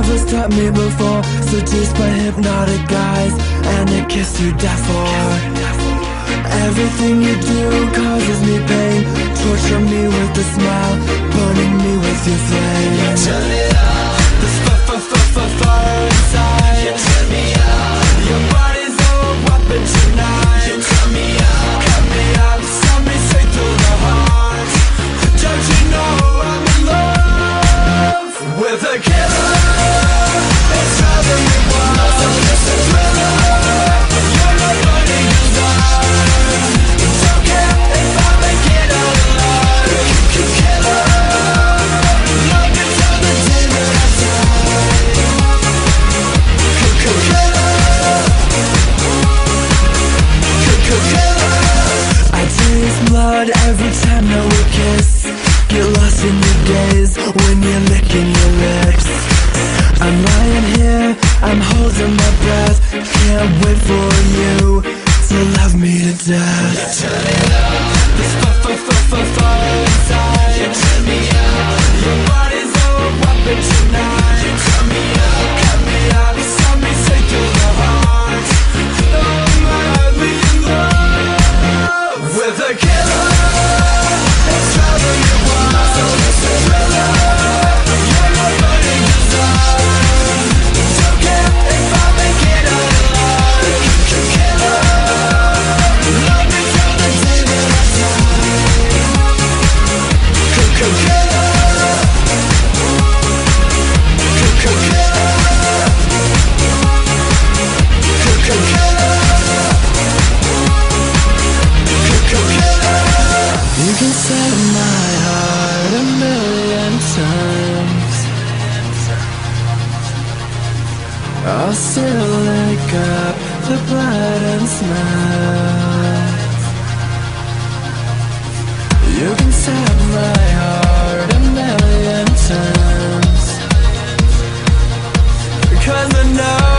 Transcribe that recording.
has taught me before. Seduced by hypnotic guys, and a kiss to die for. Everything you do causes me pain. Torture me with a smile, burning me with your flame. You turn it up, this fire inside. You turn me up, your body's a weapon tonight. You turn me up, cut me up, send me straight through the heart. Don't you know I'm in love with a killer? It's driving me wild. It's a thriller. You're my burning desire. Don't care if I make it out alive. Killer. Love you till the day that I die. Killer. I taste blood every time that we kiss. Get lost in your gaze when you're licking your lips. I'm lying here, I'm holding my breath. Can't wait for you to love me to death. You turn it up, this fire inside. You turn me up, your body's a weapon tonight. You turn me up, cut me up, send me straight through the heart. Oh, madly in love with a killer. It's driving me wild. It's a thriller. You're my burning desire. Don't care if I make it out alive. Killer. Love me till the day that I die. Killer. You can set my heart a million times. I'll still lick up the blood and smile. You can set my heart a million times, 'cause I know